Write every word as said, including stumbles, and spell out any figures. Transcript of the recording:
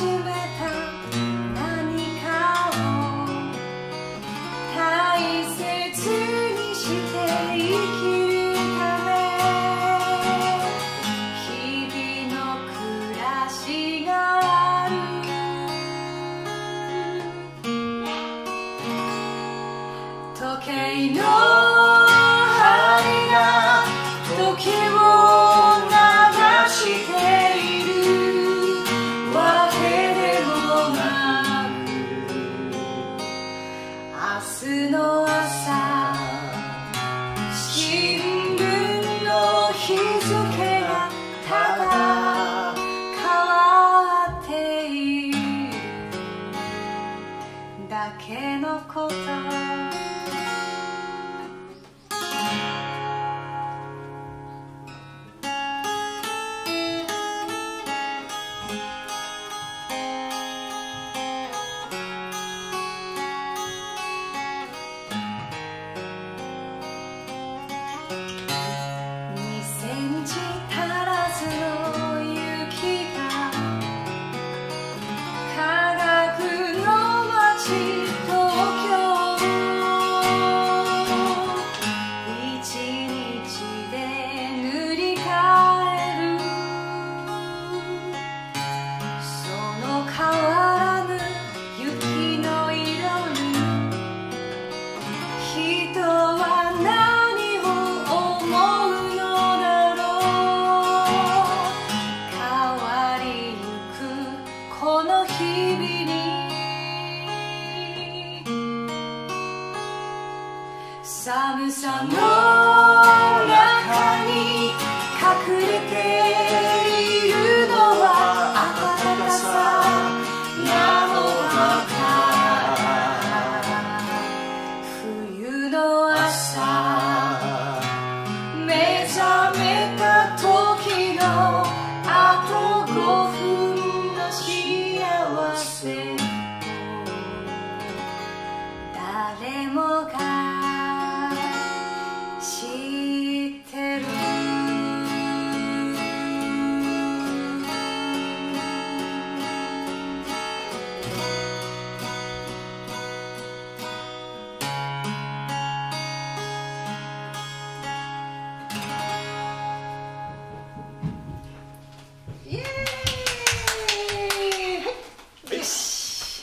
始めた何かを大切にして生きるため、日々の暮らしがある。時計の針が時を流しているわけでもなく、明日の朝新聞の日付がただ変わっているだけのこと。この日々に寒さの